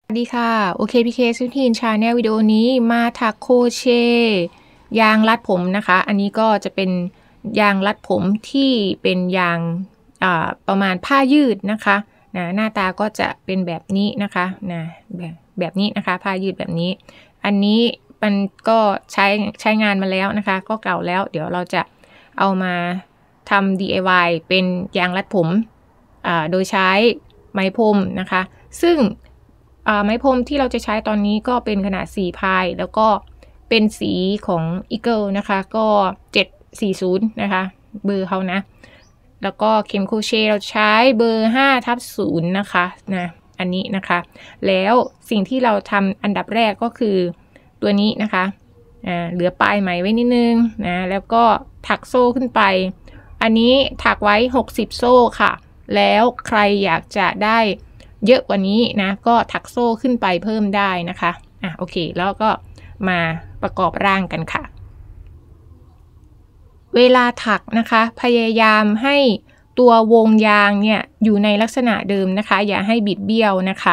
สวัสดีค่ะโอเคพีเค17 Channel วิดีโอนี้มาถักโครเชต์ยางรัดผมนะคะอันนี้ก็จะเป็นยางรัดผมที่เป็นยางประมาณผ้ายืดนะคะหน้าตาก็จะเป็นแบบนี้นะคะแบบนี้นะคะผ้ายืดแบบนี้อันนี้มันก็ใช้งานมาแล้วนะคะก็เก่าแล้วเดี๋ยวเราจะเอามาทำ DIY เป็นยางรัดผมโดยใช้ไหมพรมนะคะซึ่งไหมพรมที่เราจะใช้ตอนนี้ก็เป็นขนาด4พายแล้วก็เป็นสีของ Eagle นะคะก็740นะคะเบอร์เขานะแล้วก็เข็มโครเชต์เราใช้เบอร์5/0นะคะอันนี้นะคะแล้วสิ่งที่เราทำอันดับแรกก็คือตัวนี้นะคะเหลือปลายไหมไว้นิดนึงนะแล้วก็ถักโซ่ขึ้นไปอันนี้ถักไว้60โซ่ค่ะแล้วใครอยากจะได้เยอะกว่านี้นะก็ถักโซ่ขึ้นไปเพิ่มได้นะคะโอเคแล้วก็มาประกอบร่างกันค่ะเวลาถักนะคะพยายามให้ตัววงยางเนี่ยอยู่ในลักษณะเดิมนะคะอย่าให้บิดเบี้ยวนะคะ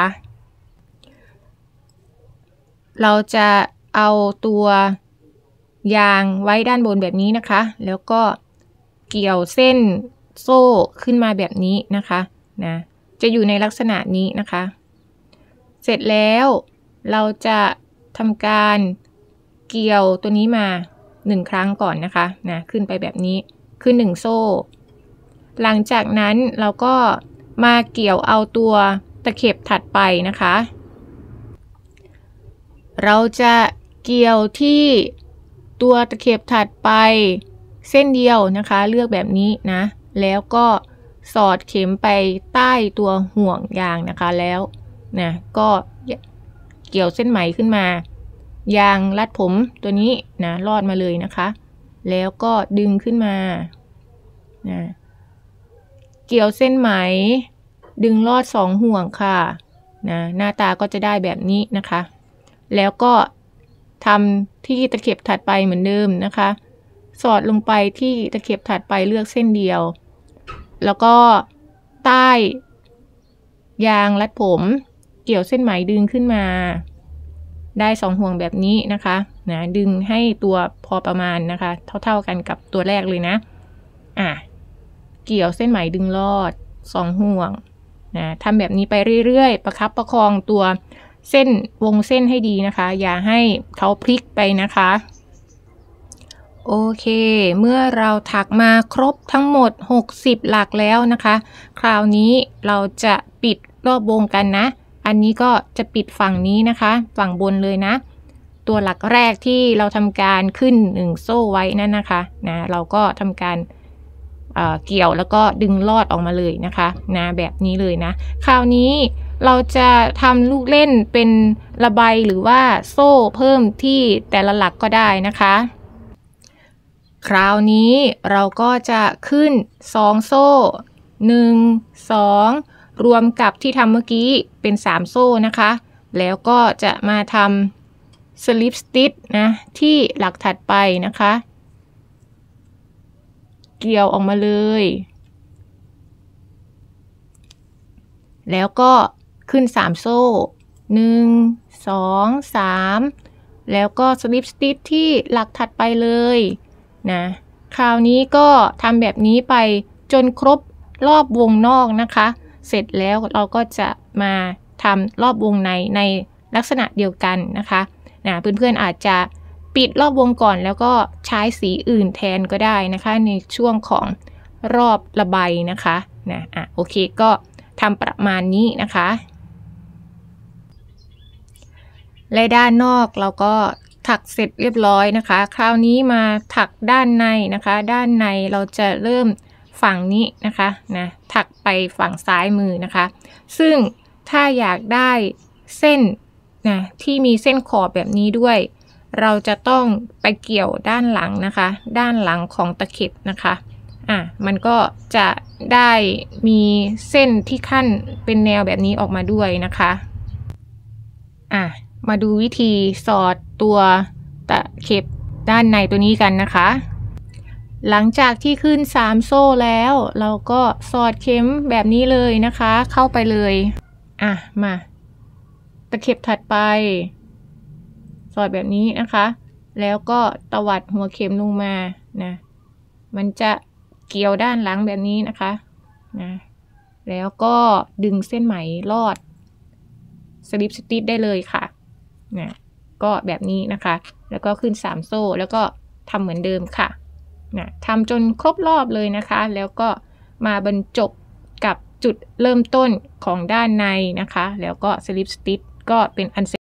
เราจะเอาตัวยางไว้ด้านบนแบบนี้นะคะแล้วก็เกี่ยวเส้นโซ่ขึ้นมาแบบนี้นะคะจะอยู่ในลักษณะนี้นะคะเสร็จแล้วเราจะทำการเกี่ยวตัวนี้มา1ครั้งก่อนนะคะขึ้นไปแบบนี้คือ1โซ่หลังจากนั้นเราก็มาเกี่ยวเอาตัวตะเข็บถัดไปนะคะเราจะเกี่ยวที่ตัวตะเข็บถัดไปเส้นเดียวนะคะเลือกแบบนี้นะแล้วก็สอดเข็มไปใต้ตัวห่วงยางนะคะแล้วก็เกี่ยวเส้นไหมขึ้นมายางรัดผมตัวนี้ลอดมาเลยนะคะแล้วก็ดึงขึ้นมาเกี่ยวเส้นไหมดึงลอด2ห่วงค่ะหน้าตาก็จะได้แบบนี้นะคะแล้วก็ทำที่ตะเข็บถัดไปเหมือนเดิมนะคะสอดลงไปที่ตะเข็บถัดไปเลือกเส้นเดียวแล้วก็ใต้ยางรัดผมเกี่ยวเส้นไหมดึงขึ้นมาได้2ห่วงแบบนี้นะคะดึงให้ตัวพอประมาณนะคะเท่ากันกับตัวแรกเลยนะเกี่ยวเส้นไหมดึงลอด2ห่วงทำแบบนี้ไปเรื่อยๆประคับประคองตัวเส้นวงเส้นให้ดีนะคะอย่าให้เขาพลิกไปนะคะโอเคเมื่อเราถักมาครบทั้งหมด60หลักแล้วนะคะคราวนี้เราจะปิดรอบวงกันนะอันนี้ก็จะปิดฝั่งนี้นะคะฝั่งบนเลยนะตัวหลักแรกที่เราทำการขึ้น1โซ่ไว้นั่นนะคะเราก็ทำการเกี่ยวแล้วก็ดึงลอดออกมาเลยนะคะแบบนี้เลยนะคราวนี้เราจะทำลูกเล่นเป็นระบายหรือว่าโซ่เพิ่มที่แต่ละหลักก็ได้นะคะคราวนี้เราก็จะขึ้น2โซ่1 2รวมกับที่ทำเมื่อกี้เป็น3โซ่นะคะแล้วก็จะมาทำสลิปสติ๊ชที่หลักถัดไปนะคะเกี่ยวออกมาเลยแล้วก็ขึ้น3โซ่1 2 3แล้วก็สลิปสติ๊ชที่หลักถัดไปเลยคราวนี้ก็ทำแบบนี้ไปจนครบรอบวงนอกนะคะเสร็จแล้วเราก็จะมาทำรอบวงในลักษณะเดียวกันนะคะเพื่อนๆอาจจะปิดรอบวงก่อนแล้วก็ใช้สีอื่นแทนก็ได้นะคะในช่วงของรอบระบายนะคะโอเคก็ทำประมาณนี้นะคะและด้านนอกเราก็ถักเสร็จเรียบร้อยนะคะคราวนี้มาถักด้านในนะคะด้านในเราจะเริ่มฝั่งนี้นะคะถักไปฝั่งซ้ายมือนะคะซึ่งถ้าอยากได้เส้นที่มีเส้นขอบแบบนี้ด้วยเราจะต้องไปเกี่ยวด้านหลังนะคะด้านหลังของตะเข็บนะคะมันก็จะได้มีเส้นที่ขั้นเป็นแนวแบบนี้ออกมาด้วยนะคะมาดูวิธีสอดตัวตะเข็บด้านในตัวนี้กันนะคะหลังจากที่ขึ้น3โซ่แล้วเราก็สอดเข็มแบบนี้เลยนะคะเข้าไปเลยมาตะเข็บถัดไปสอดแบบนี้นะคะแล้วก็ตวัดหัวเข็มลงมานะมันจะเกี่ยวด้านหลังแบบนี้นะคะนะแล้วก็ดึงเส้นไหมลอดสลิปสติชได้เลยค่ะนะก็แบบนี้นะคะแล้วก็ขึ้น3โซ่แล้วก็ทำเหมือนเดิมค่ะนะทำจนครบรอบเลยนะคะแล้วก็มาบรรจบกับจุดเริ่มต้นของด้านในนะคะแล้วก็สลิปสติชก็เป็นอันเสร็จ